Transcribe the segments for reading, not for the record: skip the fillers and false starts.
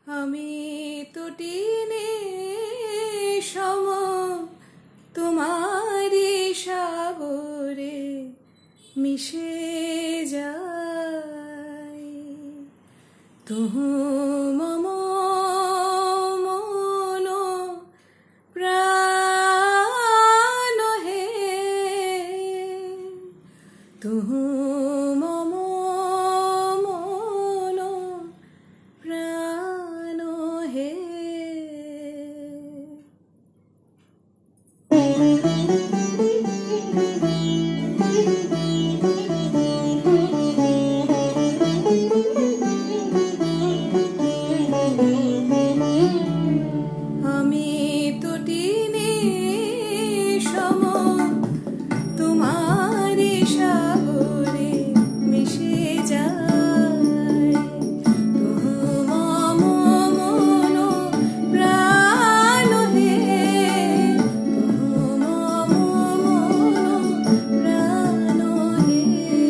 আমি তো টিনে সম তোমারি সাগরে মিশে যাই। তুহু মম মন প্রাণ হে, তুহু মম মন প্রাণ হে। আমি তো টিনে সম তোমারি সাগরে মিশে যাই। তুহু মম মন প্রাণ হে, তুহু মম মন প্রাণ হে।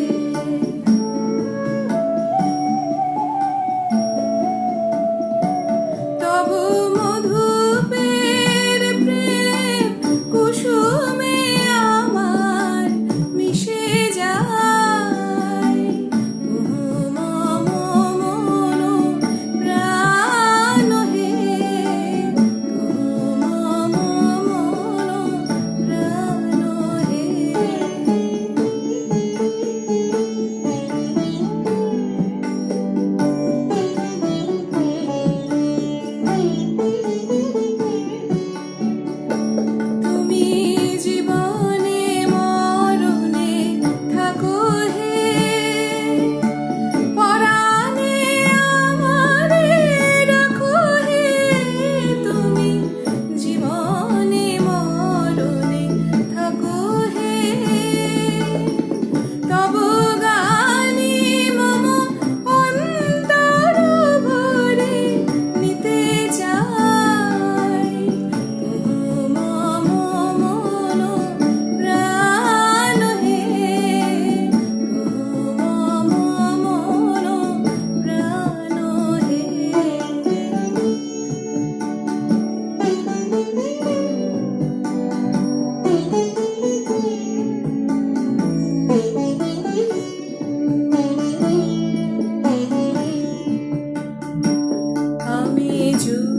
তবু মধুপের প্রেম কুসুমে আমার মিশে যায়। তুহু মম মন প্রাণ হে, তুহু মম মন প্রাণ হে। তুমি জীবনে মরণে থাকো হে, পরাণে আমারে রাখো হে। তুমি জীবনে মরণে থাকো হে, তব গানি মম অন্তর ভরে নিতে চাই। তুহু মম মন প্রাণ হে, তুহু মম মন প্রাণ হে। আমি